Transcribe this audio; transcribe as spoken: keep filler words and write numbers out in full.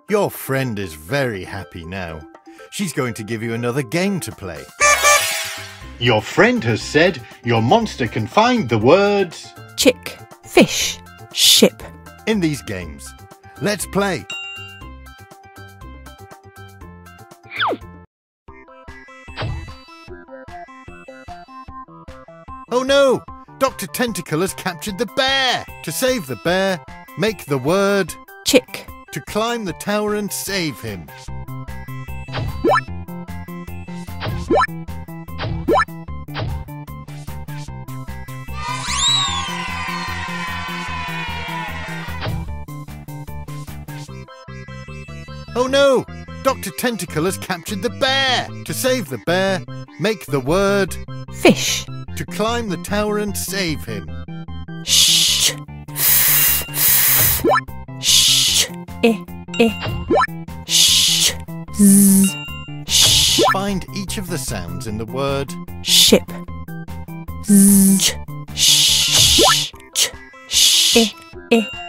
Your friend is very happy now. She's going to give you another game to play. Your friend has said your monster can find the words chick, fish, ship. in these games. Let's play. Oh no! Doctor Tentacle has captured the bear! To save the bear, make the word Chick, to climb the tower and save him. Oh no! Doctor Tentacle has captured the bear! To save the bear, make the word fish, to climb the tower and save him. sh, f, f, sh, I, I, sh, z, sh, Find each of the sounds in the word ship, z, sh, ch, sh, I, I,